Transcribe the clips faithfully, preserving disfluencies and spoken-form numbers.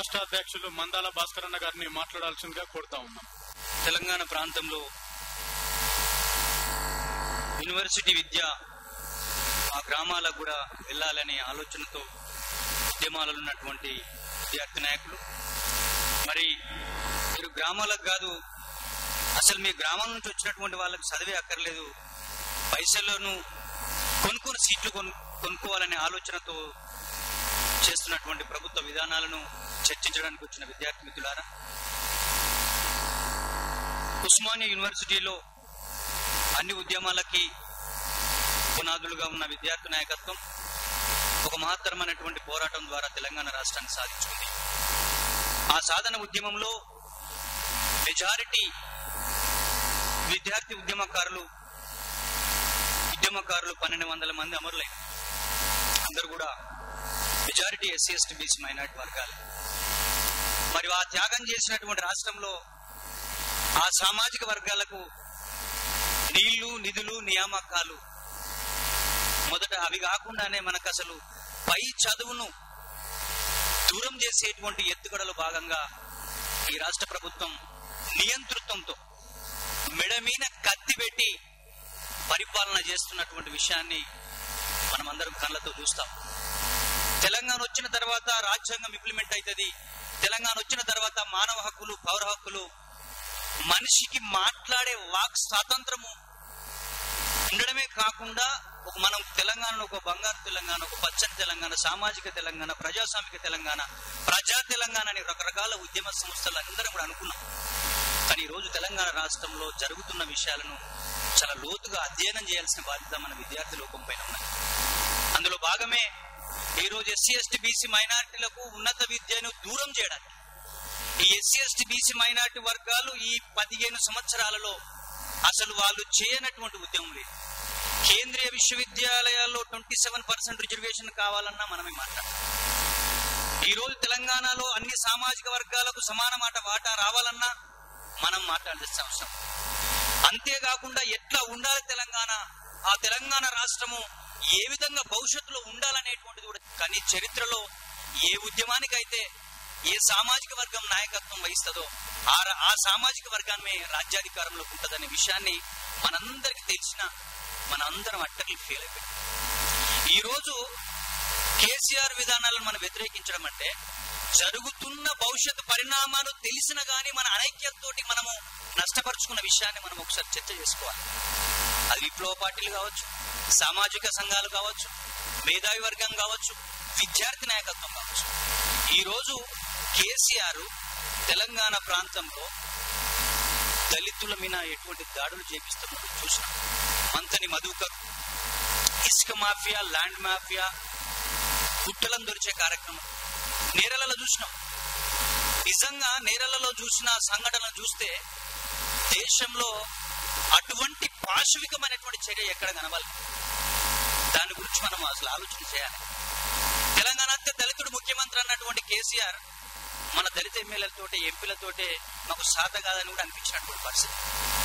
రాష్ట్ర అధ్యక్షులు మందాల భాస్కర్ అన్న గారిని మాట్లాడాల్సిందిగా కోరుతా ఉన్నాం. తెలంగాణ ప్రాంతంలో యూనివర్సిటీ విద్య ఆ గ్రామాలకు కూడా వెళ్ళాలనే ఆలోచనతో ఉద్యమాలలో ఉన్నటువంటి విద్యార్థి నాయకులు, మరి మీరు గ్రామాలకు కాదు, అసలు మీ గ్రామం నుంచి వచ్చినటువంటి వాళ్ళకి చదివే అక్కర్లేదు, పైసలను కొనుక్కొని సీట్లు కొను కొనుక్కోవాలనే ఆలోచనతో చేస్తున్నటువంటి ప్రభుత్వ విధానాలను చర్చించడానికి వచ్చిన విద్యార్థి మిత్రులారా, ఉస్మానియా యూనివర్సిటీలో అన్ని ఉద్యమాలకి పునాదులుగా ఉన్న విద్యార్థి నాయకత్వం ఒక మహత్తరమైనటువంటి పోరాటం ద్వారా తెలంగాణ రాష్ట్రాన్ని సాధించుకుంది. ఆ సాధన ఉద్యమంలో మెజారిటీ విద్యార్థి ఉద్యమకారులు ఉద్యమకారులు పన్నెండు వందల మంది అమరులైన అందరూ కూడా majority SC ST BC minority వర్గాలు. మరి ఆ త్యాగం చేసినటువంటి రాష్ట్రంలో ఆ సామాజిక వర్గాలకు నీళ్లు, నిధులు, నియామకాలు మొదట అవి కాకుండానే మనకు అసలు పై చదువును దూరం చేసేటువంటి ఎత్తుగడలో భాగంగా ఈ రాష్ట్ర ప్రభుత్వం నియంతృత్వంతో మెడమీన కత్తి పెట్టి పరిపాలన చేస్తున్నటువంటి విషయాన్ని మనం అందరం కళ్ళతో చూస్తాం. తెలంగాణ వచ్చిన తర్వాత రాజ్యాంగం ఇంప్లిమెంట్ అవుతుంది, తెలంగాణ వచ్చిన తర్వాత మానవ హక్కులు, పౌర హక్కులు, మనిషికి మాట్లాడే వాక్ స్వాతంత్రము ఉండడమే కాకుండా ఒక మనం తెలంగాణను ఒక బంగారు తెలంగాణ, ఒక పచ్చని తెలంగాణ, సామాజిక తెలంగాణ, ప్రజాస్వామిక తెలంగాణ, ప్రజా తెలంగాణ అని రకరకాల ఉద్యమ సంస్థలు అందరం కూడా అనుకున్నాం. కానీ ఈరోజు తెలంగాణ రాష్ట్రంలో జరుగుతున్న విషయాలను చాలా లోతుగా అధ్యయనం చేయాల్సిన బాధ్యత మన విద్యార్థి లోకం పైన ఉన్నది. అందులో భాగమే ఈరోజు ఎస్సీ ఎస్టీ బీసీ మైనారిటీలకు ఉన్నత విద్యను దూరం చేయడానికి ఈ ఎస్సీ ఎస్టీ బీసీ మైనారిటీ వర్గాలు ఈ పదిహేను సంవత్సరాలలో అసలు వాళ్ళు చేయనటువంటి ఉద్యమం లేదు. కేంద్రీయ విశ్వవిద్యాలయాల్లో ట్వంటీ సెవెన్ పర్సెంట్ రిజర్వేషన్ కావాలన్నా మనమే మాట్లాడాలి. ఈ రోజు తెలంగాణలో అన్ని సామాజిక వర్గాలకు సమాన మాట వాటా రావాలన్నా మనం మాట్లాడాల్సిన అవసరం. అంతేకాకుండా ఎట్లా ఉండాలి తెలంగాణ, ఆ తెలంగాణ రాష్ట్రము ఏ విధంగా భవిష్యత్తులో ఉండాలనేటువంటిది కూడా. కానీ చరిత్రలో ఏ ఉద్యమానికైతే ఏ సామాజిక వర్గం నాయకత్వం వహిస్తుందో ఆ ఆ సామాజిక వర్గాన్ని రాజ్యాధికారంలోకి ఉంటుందనే విషయాన్ని మనందరికి తెలిసిన మనందరం అట్టర్లు ఫీల్ అయిపోయింది. ఈరోజు కేసీఆర్ విధానాలను మనం వ్యతిరేకించడం అంటే జరుగుతున్న భవిష్యత్తు పరిణామాలు తెలిసిన గానీ మన అనైక్యతతో మనము నష్టపరుచుకున్న విషయాన్ని మనం ఒకసారి చర్చ చేసుకోవాలి. అది విప్లవ పార్టీలు కావచ్చు, సామాజిక సంఘాలు కావచ్చు, మేధావి వర్గం కావచ్చు, విద్యార్థి నాయకత్వం కావచ్చు. ఈరోజు కేసీఆర్ తెలంగాణ ప్రాంతంలో దళితుల మీద ఎటువంటి దాడులు చేపిస్తున్నట్టు చూసినాం. మంతని మధుకర్, ఇసుక మాఫియా, ల్యాండ్ మాఫియా, గుట్టలను దొరిచే కార్యక్రమం నేరలలో చూసినాం. నిజంగా నేరలలో చూసిన సంఘటనలు చూస్తే దేశంలో అటువంటి పాశవికమైనటువంటి చర్య ఎక్కడ కనవాలి? దాని గురించి మనం అసలు ఆలోచన చేయాలి. తెలంగాణ అంతే దళితుడు ముఖ్యమంత్రి అన్నటువంటి కేసీఆర్ మన దళిత ఎమ్మెల్యేలతోటి, ఎంపీలతోటే మాకు సాధ కాదని కూడా అనిపించినటువంటి పరిస్థితి.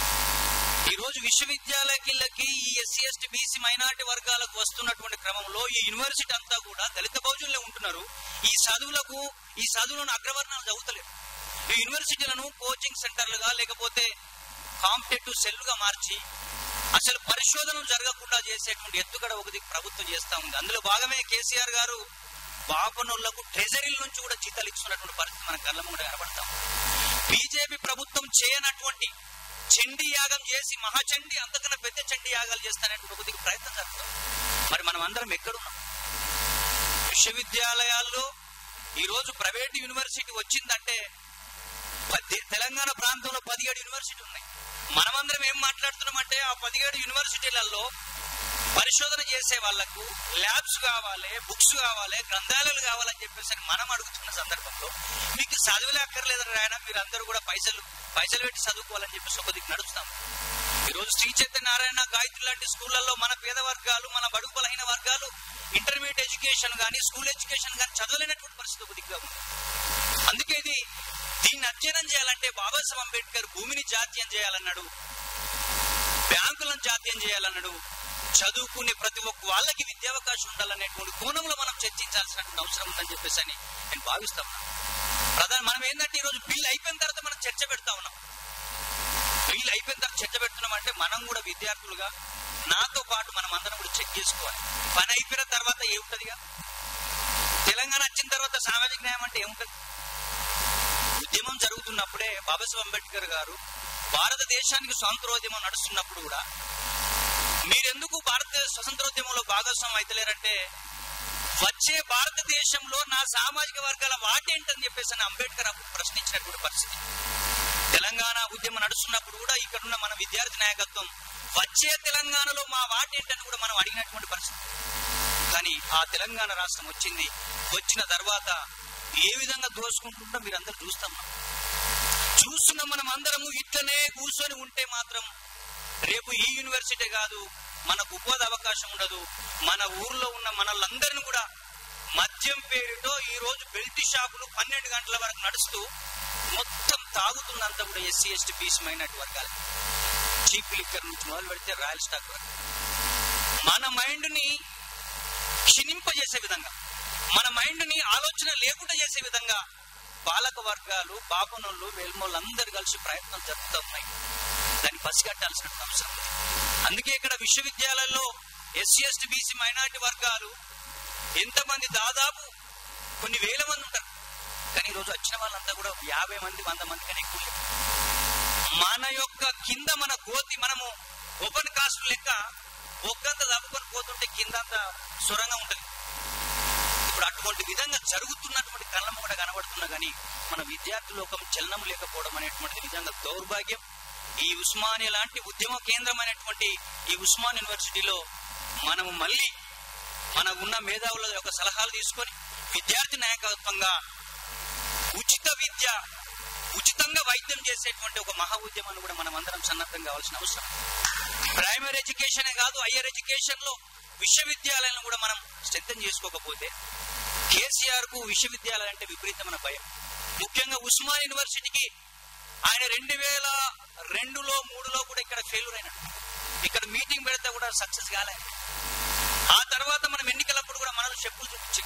ఈ రోజు విశ్వవిద్యాలయాలకి ఈ ఎస్సీ ఎస్టీ బీసీ మైనారిటీ వర్గాలకు వస్తున్నటువంటి క్రమంలో ఈ యూనివర్సిటీ అంతా కూడా దళిత బహుజనులే ఉంటున్నారు. ఈ చదువులకు ఈ చదువులను అగ్రవర్ణాలు చదువుతలేరు. ఈ యూనివర్సిటీలను కోచింగ్ సెంటర్లుగా లేకపోతే కాంపిటేటివ్ సెల్లుగా మార్చి అసలు పరిశోధనలు జరగకుండా చేసేటువంటి ఎత్తుగడ ఒకటి ప్రభుత్వం చేస్తా ఉంది. అందులో భాగమే కేసీఆర్ గారు బాపనోళ్లకు ట్రెజరీల నుంచి కూడా జీతాలు ఇస్తున్నటువంటి పరిస్థితి మన కళ్ళ ముందు కనబడతాం. బీజేపీ ప్రభుత్వం చేయనటువంటి చండీ యాగం చేసి మహాచండీ అంతకన్నా పెద్ద చండీ యాగాలు చేస్తానటువంటి ఒకటి ప్రయత్నం జరుగుతాం. మరి మనం అందరం ఎక్కడున్నాం? విశ్వవిద్యాలయాల్లో ఈరోజు ప్రైవేట్ యూనివర్సిటీ వచ్చిందంటే తెలంగాణ ప్రాంతంలో పదిహేడు యూనివర్సిటీ ఉన్నాయి. మనమందరం ఏం మాట్లాడుతున్నామంటే ఆ పదిహేడు యూనివర్సిటీలలో పరిశోధన చేసే వాళ్లకు ల్యాబ్స్ కావాలి, బుక్స్ కావాలి, గ్రంథాలయాలు కావాలని చెప్పేసి మనం అడుగుతున్న సందర్భంలో మీకు చదువులే అక్కర్లేదు రాయన, మీరు అందరూ కూడా పైసలు పైసలు పెట్టి చదువుకోవాలని చెప్పేసి ఒక దిక్కు నడుస్తాం. ఈరోజు శ్రీ చైతన్య నారాయణ, గాయత్రి లాంటి స్కూళ్లలో మన పేద వర్గాలు, మన బడుగు బలహీన వర్గాలు ఇంటర్మీడియట్ ఎడ్యుకేషన్ కానీ స్కూల్ ఎడ్యుకేషన్ కానీ చదవలేనటువంటి పరిస్థితి ఒక దిక్కుగా ఉంది. అందుకే ఇది దీన్ని అధ్యయనం చేయాలంటే బాబాసాహెబ్ అంబేద్కర్ భూమిని జాతీయం చేయాలన్నాడు, బ్యాంకులను జాతీయం చేయాలన్నాడు, చదువుకునే ప్రతి ఒక్క వాళ్ళకి విద్యావకాశం ఉండాలనేటువంటి కోణంలో మనం చర్చించాల్సినటువంటి అవసరం ఉందని చెప్పేసి అని నేను భావిస్తా ఉన్నాను. ప్రధాన మనం ఏంటంటే ఈరోజు బిల్ అయిపోయిన తర్వాత మనం చర్చ పెడతా ఉన్నాం. బిల్ అయిపోయిన తర్వాత చర్చ పెడుతున్నాం అంటే మనం కూడా విద్యార్థులుగా నాతో పాటు మనం అందరం కూడా చెక్ చేసుకోవాలి. పని అయిపోయిన తర్వాత ఏముంటదిగా, తెలంగాణ వచ్చిన తర్వాత సామాజిక న్యాయం అంటే ఏముంటది? ఉద్యమం జరుగుతున్నప్పుడే బాబాసాహెబ్ అంబేద్కర్ గారు భారతదేశానికి స్వాతంత్రోద్యమం నడుస్తున్నప్పుడు కూడా మీరెందుకు భారత స్వతంత్రోద్యమంలో భాగస్వామ్యం అయితలేరంటే, వచ్చే భారతదేశంలో నా సామాజిక వర్గాల వాటేంటని చెప్పేసి అంబేద్కర్ అప్పుడు ప్రశ్నించినటువంటి పరిస్థితి. తెలంగాణ ఉద్యమం నడుస్తున్నప్పుడు కూడా ఇక్కడున్న మన విద్యార్థి నాయకత్వం వచ్చే తెలంగాణలో మా వాటేంటని కూడా మనం అడిగినటువంటి పరిస్థితి. కానీ ఆ తెలంగాణ రాష్ట్రం వచ్చింది. వచ్చిన తర్వాత ఏ విధంగా దోసుకుంటుందో మీరందరూ చూస్తాం. చూస్తున్న మనం అందరము ఇట్లనే కూర్చొని ఉంటే మాత్రం రేపు ఈ యూనివర్సిటీ కాదు, మనకు ఉపాధి అవకాశం ఉండదు. మన ఊర్లో ఉన్న మనలందరినీ కూడా మద్యం పేరుతో ఈ రోజు బెల్ట్ షాపులు పన్నెండు గంటల వరకు నడుస్తూ మొత్తం తాగుతున్నంత కూడా ఎస్సీ ఎస్టీ బీసీ మైనారిటీ వర్గాలు. చీప్ లిక్కర్ నుంచి మొదలు పెడితే రాయల్ స్టాక్ వరకు మన మైండ్ ని క్షీణింపజేసే విధంగా, మన మైండ్ ని ఆలోచన లేకుండా చేసే విధంగా పాలక వర్గాలు, బాపనోళ్ళు, వెల్మోళ్ళు అందరు కలిసి ప్రయత్నాలు జరుపుతూ ఉన్నాయి. దాన్ని పసిగట్టాల్సిన అవసరం ఉంది. అందుకే ఇక్కడ విశ్వవిద్యాలయాల్లో ఎస్సీ ఎస్టీ బీసీ మైనారిటీ వర్గాలు ఎంతమంది, దాదాపు కొన్ని వేల మంది ఉంటారు. కానీ ఈరోజు వచ్చిన వాళ్ళంతా కూడా యాభై మంది వంద మంది కానీ ఎక్కువ. మన యొక్క కింద మన గోతి మనము ఓపెన్ కాస్ట్ లెక్క ఒక్కంత దప్పుకొని పోతుంటే కింద అంతా సొరంగా ఉంటుంది. ఇప్పుడు అటువంటి విధంగా జరుగుతున్నటువంటి కళ్ళం కూడా కనబడుతున్నా కానీ మన విద్యార్థి లోకం చలనం లేకపోవడం అనేటువంటిది నిజంగా దౌర్భాగ్యం. ఈ ఉస్మానియా లాంటి ఉద్యమ కేంద్రం అనేటువంటి ఈ ఉస్మాన్ యూనివర్సిటీలో మనము మళ్ళీ మన ఉన్న మేధావుల యొక్క సలహాలు తీసుకొని విద్యార్థి నాయకత్వంగా ఉచిత విద్య, ఉచితంగా వైద్యం చేసేటువంటి ఒక మహా ఉద్యమాన్ని కూడా మనం అందరం సన్నద్ధం కావాల్సిన అవసరం. ప్రైమరీ ఎడ్యుకేషనే కాదు, హయ్యర్ ఎడ్యుకేషన్ లో విశ్వవిద్యాలయాలను కూడా మనం స్ట్రెంథెన్ చేసుకోకపోతే కేసీఆర్ కు విశ్వవిద్యాలయం అంటే విపరీతమైన భయం. ముఖ్యంగా ఉస్మాన్ యూనివర్సిటీకి ఆయన రెండు వేల రెండులో మూడులో కూడా ఇక్కడ ఫెయిల్యూర్ అయినట్టు, ఇక్కడ మీటింగ్ పెడితే కూడా సక్సెస్ కాలే. ఆ తర్వాత మనం ఎన్నికలప్పుడు కూడా మనల్ని చెప్పులు చూపించి,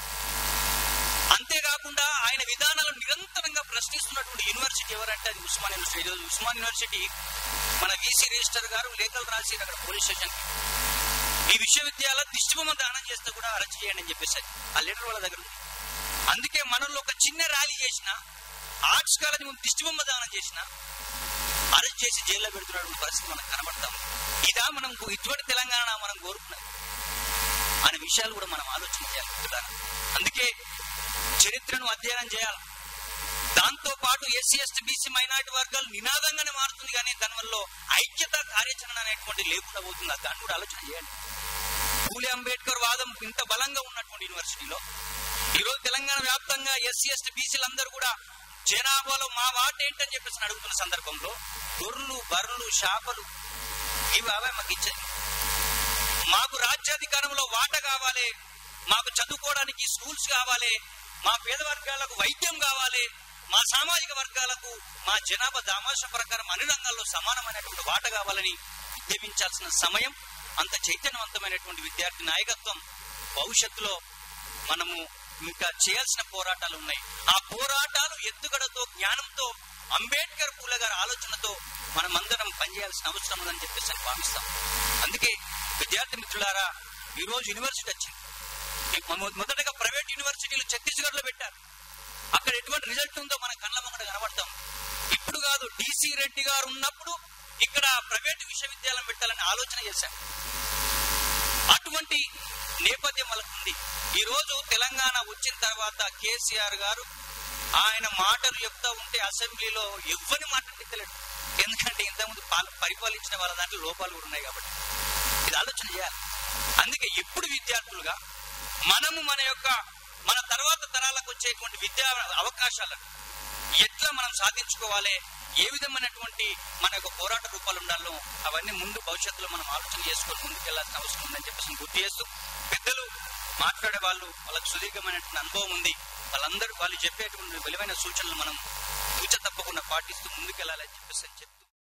అంతేకాకుండా ఆయన విధానాలను నిరంతరంగా ప్రశ్నిస్తున్నటువంటి యూనివర్సిటీ ఎవరంటే అది ఉస్మాన్ యూనివర్సిటీ. ఉస్మాన్ యూనివర్సిటీ మన వీసీ రిజిస్టర్ గారు లేఖలు రాసి అక్కడ పోలీస్ స్టేషన్ ఈ విశ్వవిద్యాలయం దిష్టిబొమ్మ దానం చేస్తే కూడా అరెస్ట్ చేయండి అని చెప్పేసి ఆ లెటర్ వాళ్ళ దగ్గర ఉంది. అందుకే మనలో ఒక చిన్న ర్యాలీ చేసిన, ఆర్ట్స్ కాలేజ్ ముందు దిష్టిబొమ్మ దానం చేసిన అరెస్ట్ చేసి జైల్లో పెడుతున్నటువంటి పరిస్థితి మనకు కనబడతాం. ఇదా మనం ఇటువంటి తెలంగాణ మనం కోరుకున్నది అనే విషయాలు కూడా మనం ఆలోచన చేయాలి. అందుకే చరిత్రను అధ్యయనం చేయాలి. దాంతో పాటు ఎస్సీ ఎస్టీ బీసీ మైనారిటీ వర్గాలు నినాదంగానే మారుతుంది, కానీ దానివల్ల ఐక్యత కార్యాచరణ అనేటువంటి లేకుండా పోతుంది. దాన్ని కూడా ఆలోచన చేయండి. పూలే అంబేద్కర్ వాదం ఇంత బలంగా ఉన్నటువంటి యూనివర్సిటీలో ఈరోజు తెలంగాణ వ్యాప్తంగా ఎస్సీ ఎస్టీ బీసీలు అందరూ కూడా జనాభాలో మా వాట ఏంటని చెప్పేసి అడుగుతున్న సందర్భంలో గొర్రెలు, బర్రెలు, చేపలు ఇవి అవే మాకు ఇచ్చేది. మాకు రాజ్యాధికారంలో వాట కావాలి, మాకు చదువుకోవడానికి స్కూల్స్ కావాలి, మా పేద వర్గాలకు వైద్యం కావాలి, మా సామాజిక వర్గాలకు మా జనాభా దామాష ప్రకారం అన్ని రంగాల్లో సమానమైనటువంటి వాట కావాలని ఉద్యమించాల్సిన సమయం. అంత చైతన్యవంతమైనటువంటి విద్యార్థి నాయకత్వం భవిష్యత్తులో మనము ఇంకా చేయాల్సిన పోరాటాలు ఉన్నాయి. ఆ పోరాటాలు ఎత్తుగడతో, జ్ఞానంతో, అంబేద్కర్ పూలే గారి ఆలోచనతో మనమందరం పనిచేయాల్సిన అవసరం ఉందని చెప్పేసి భావిస్తాం. అందుకే విద్యార్థి మిత్రులారా, ఈ రోజు యూనివర్సిటీ వచ్చింది. మొదటగా ప్రైవేట్ యూనివర్సిటీలు ఛత్తీస్గఢ్ లో పెట్టారు. అక్కడ ఎటువంటి రిజల్ట్ ఉందో మన కళ్ళ ముంగట కనబడతాం. ఇప్పుడు కాదు, డిసి రెడ్డి గారు ఉన్నప్పుడు ఇక్కడ ప్రైవేట్ విశ్వవిద్యాలయం పెట్టాలని ఆలోచన చేశారు. అటువంటి నేపథ్యం మనకుంది. ఈ రోజు తెలంగాణ వచ్చిన తర్వాత కేసీఆర్ గారు ఆయన మాటలు చెప్తా ఉంటే అసెంబ్లీలో ఎవ్వరి మాట తిట్టలేడు. ఎందుకంటే ఇంతకుముందు పరిపాలించిన వాళ్ళ దాంట్లో లోపాలు కూడా ఉన్నాయి కాబట్టి ఇది ఆలోచన చేయాలి. అందుకే ఇప్పుడు విద్యార్థులుగా మనము మన యొక్క మన తర్వాత తరాలకు వచ్చేటువంటి విద్యా అవకాశాలను ఎట్లా మనం సాధించుకోవాలి, ఏ విధమైనటువంటి మన యొక్క పోరాట రూపాలు ఉండాలో అవన్నీ ముందు భవిష్యత్తులో మనం ఆలోచన చేసుకొని ముందుకెళ్లాల్సిన అవసరం ఉందని చెప్పేసి గుర్తు చేస్తూ, పెద్దలు మాట్లాడే వాళ్ళు వాళ్ళకి సుదీర్ఘమైనటువంటి అనుభవం ఉంది, వాళ్ళందరూ వాళ్ళు చెప్పేటువంటి విలువైన సూచనలు మనం తూచ తప్పకుండా పాటిస్తూ ముందుకెళ్లాలని చెప్పేసి చెప్తూ